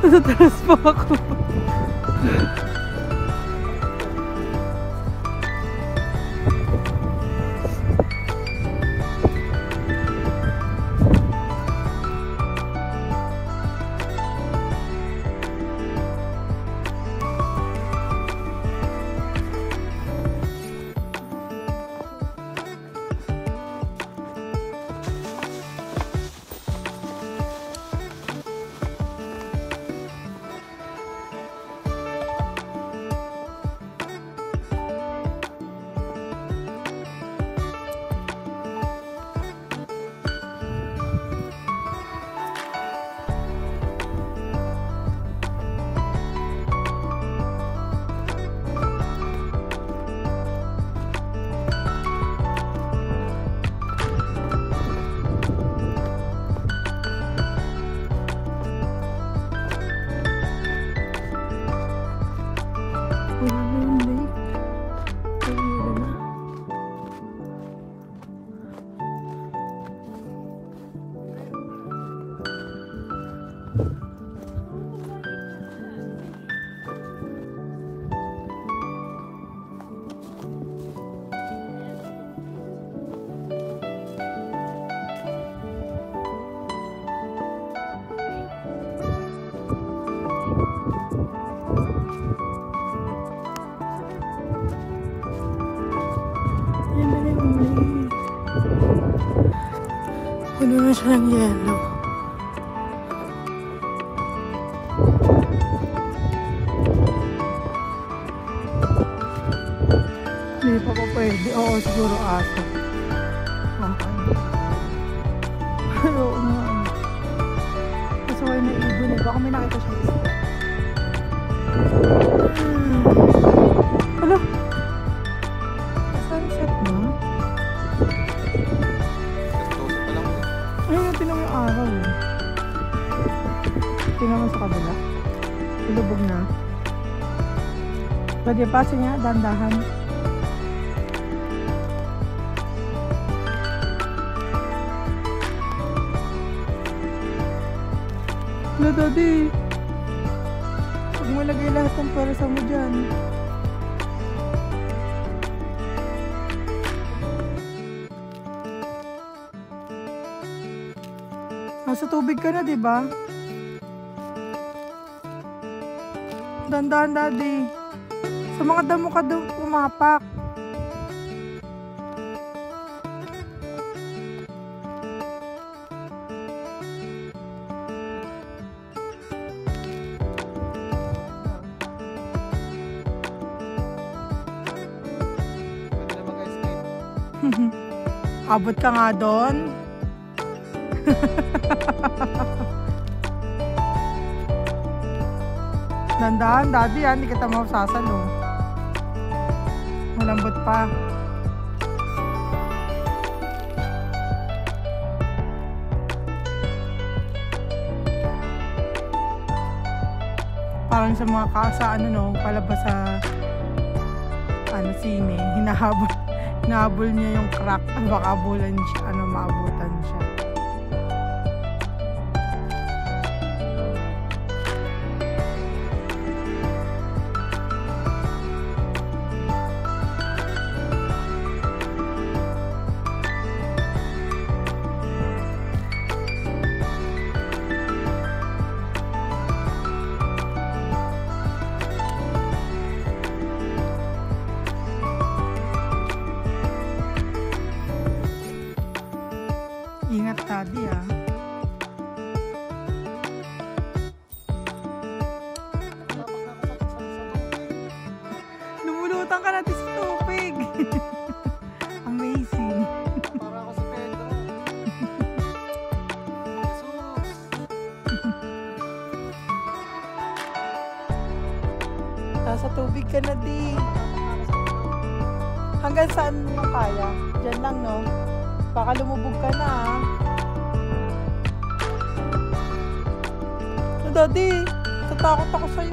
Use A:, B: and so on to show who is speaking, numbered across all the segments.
A: Natatalas pa ako. Puno na siya ng yelo. Hindi pa po pwede. Oo, siguro aso. Okay. Oo nga. Kasi wala na ibon eh. Baka may nakita siya isa. Hala? Sunset na? Ayun, tinan mo yung araw eh. Tingnan mo sa kabila. Ilubog na. Pwede pasin niya, dandahan. Wala daddy. Huwag mo lagay lahat ng persa mo dyan. Nasa tubig ka na, diba? Dandahan, daddy. Sa mga damo ka doon pumapak. Abot ka nga doon. Dandahan, daddy, hindi kita mausasalo. Malambot pa. Parang sa mga ano no, palabas sa sine, hinahabol niya yung crack. Baka abulan siya, maabutan siya. Ingat, daddy, ah. Lumulutan ka natin sa tubig. Amazing.
B: Para ako si Pedro. Jesus.
A: Nasa tubig ka na, di. Hanggang saan mo kaya? Diyan lang, no? Baka lumubog ka na, ah. So, daddy, tatakot ako sa'yo.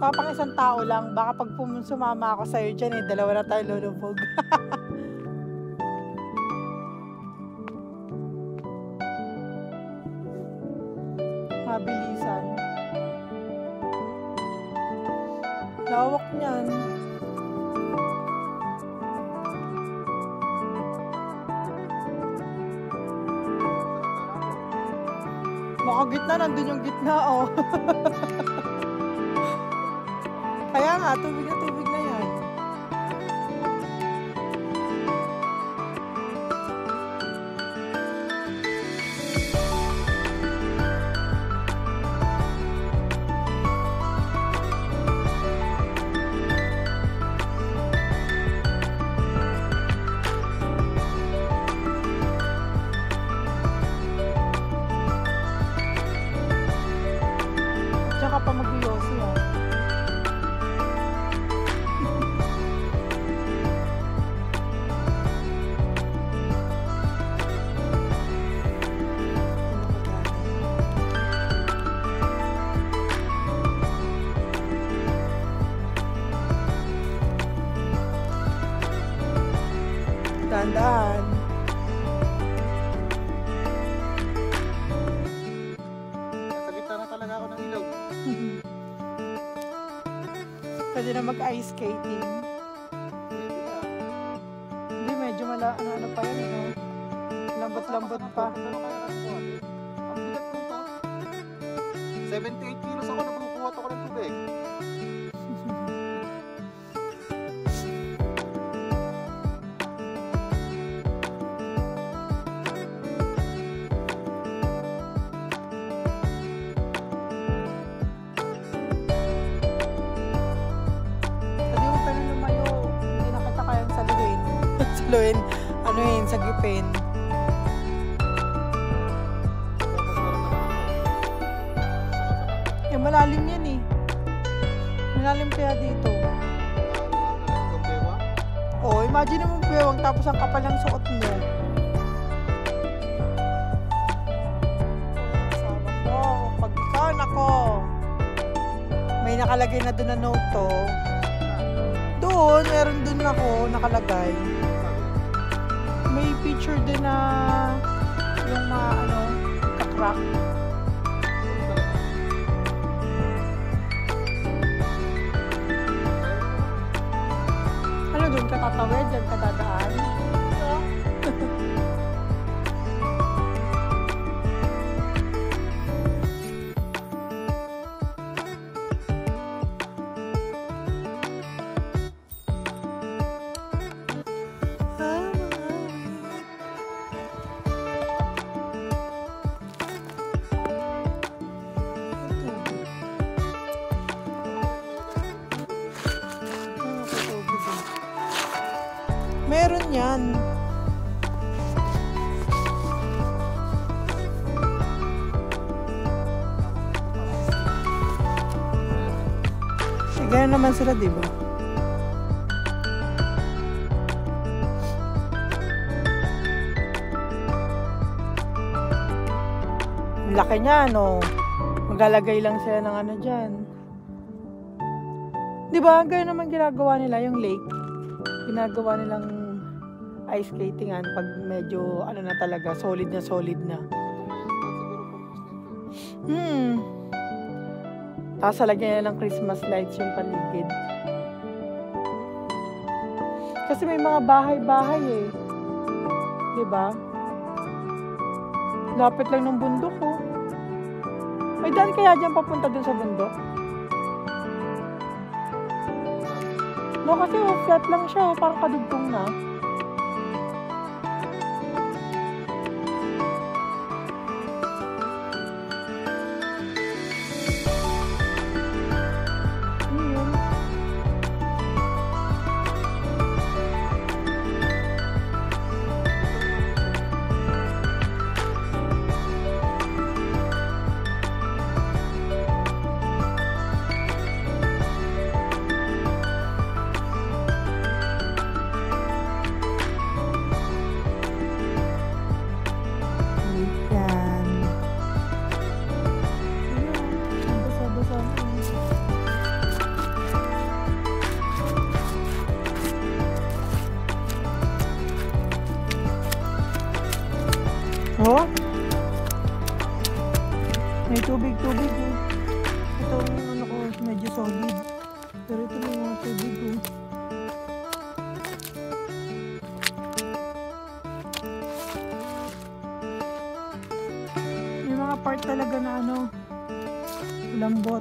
A: Pang isang tao lang. Baka pag sumama ako sa'yo dyan dalawa na tayo lulubog. Mabilisan. Lawak niyan. Baka gitna, nandun yung gitna, oh. Kaya nga, tubig na yan. Tsaka pa mag-yosi, ah. Dahan-dahan.
B: Nasa gitna na talaga ako ng ilog.
A: Pwede na mag-ice skating. Hindi, medyo ano pa yan, no? Lambot-lambot pa.
B: Ang bigat ko pa. 78 kilos ako na bubuhat ako ng tubig.
A: Saluhin, ano yun, sagipin. Eh, malalim yan eh. Malalim kaya dito. Oh, imagine mo bewang tapos ang kapal ng suot mo. Sama mo, pag ikaw, nako. May nakalagay na doon na note to. Doon, meron doon ako nakalagay. May picture din na yung mga kakrack. Ano doon, katatawid, dyan kadadaan? Meron yan. Ganyan naman sila, di ba? Laki niya, no? Maglalagay lang sila ng ano dyan. Di ba? Ganyan naman ginagawa nila yung lake. Ginagawa nilang ice skatingan pag medyo ano na talaga, solid na solid na. Tapos lagyan nila ng Christmas lights yung paligid. Kasi may mga bahay-bahay eh. Diba? Lapit lang ng bundok oh. May daan kaya dyan papunta dun sa bundok? No, kasi flat lang siya, parang kadugtong na. Lambot.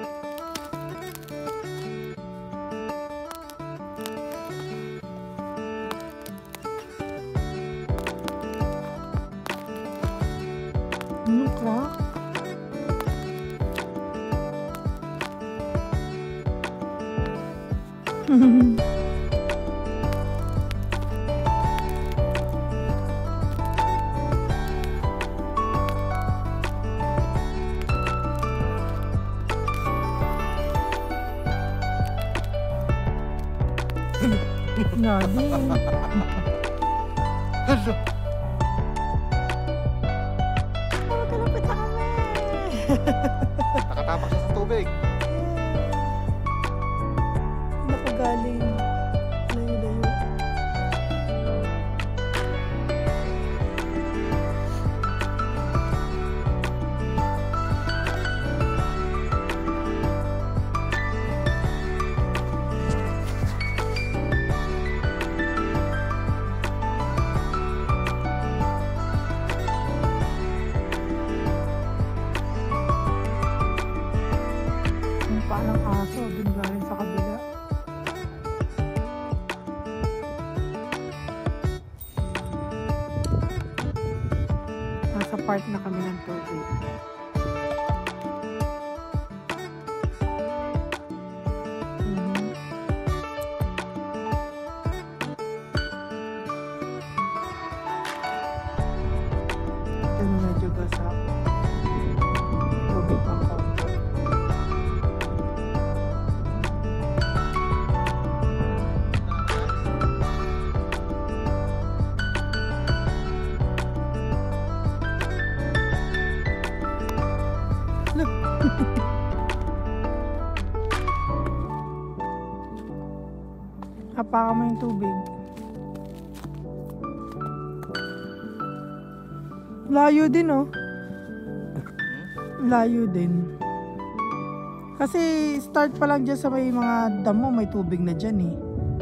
A: Ano ka? Nadi.
B: Hello.
A: Kalapit na kami.
B: Nakatapak siya sa tubig.
A: Nakagaling. Layo-layo. Parang aso, dun galing sa kabila. Nasa part na kami ng tubig. Ito na medyo gasa. Tubig pang konti. Hapakan mo yung tubig. Layo din, oh. Layo din. Kasi start pa lang dyan sa may mga damo, may tubig na dyan, eh.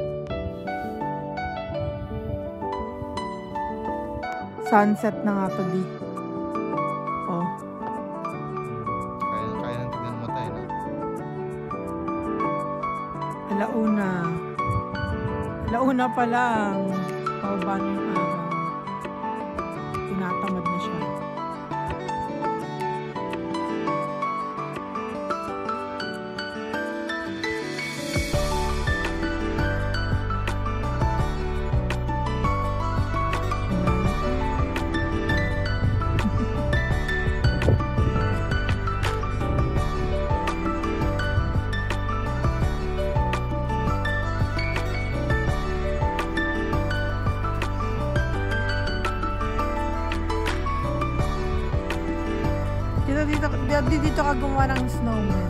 A: Sunset na nga to, di. Oh.
B: Kaya nang tignan mo tayo, no?
A: Alauna. Alauna pa lang. Pababa na yung araw. Tinatamad na siya. Dito ka gumawa ng snowman.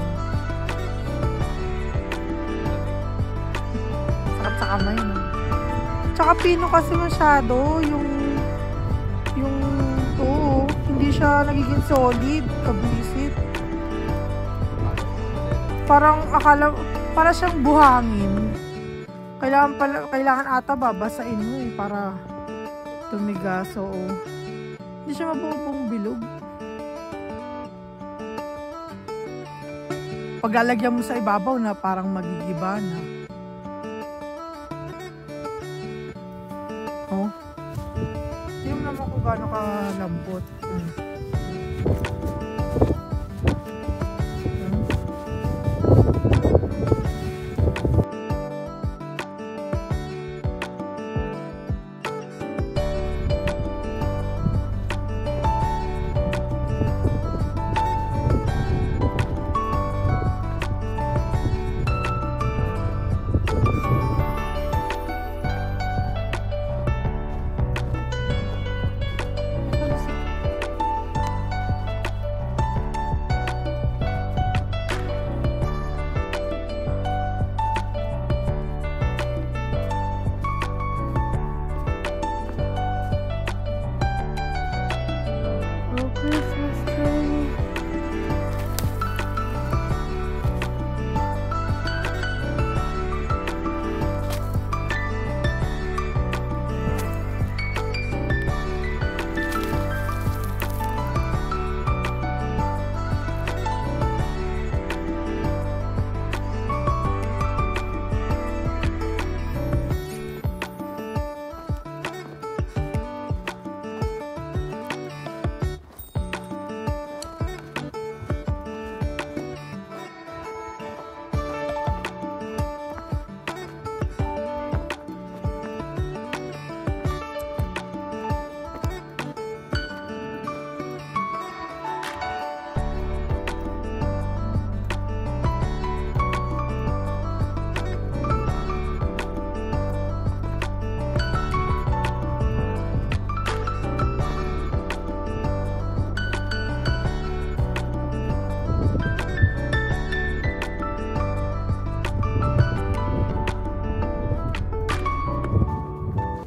A: Sakap sa kamay, no? Tsaka pino kasi masyado yung hindi siya nagiging solid, kabisit. Parang para siyang buhangin. Kailangan ata babasain mo, eh, para tumigas. So, hindi siya mabubuong bilog. Paglalagyan mo sa ibabaw na parang magigiba na. Oh. Hindi mo naman kung gaano kalambot.